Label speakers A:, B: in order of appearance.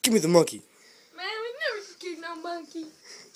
A: Give me the monkey.
B: Man, we never kicked no monkey.